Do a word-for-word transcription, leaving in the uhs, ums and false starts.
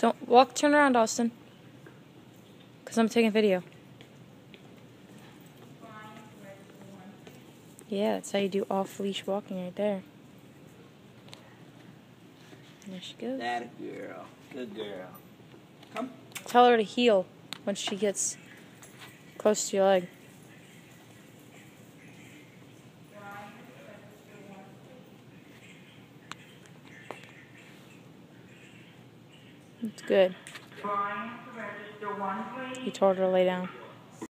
Don't walk, turn around, Austin. Because I'm taking video. Yeah, that's how you do off-leash walking right there. There she goes. That girl. Good girl. Come. Tell her to heel when she gets close to your leg. It's good. You told her to lay down.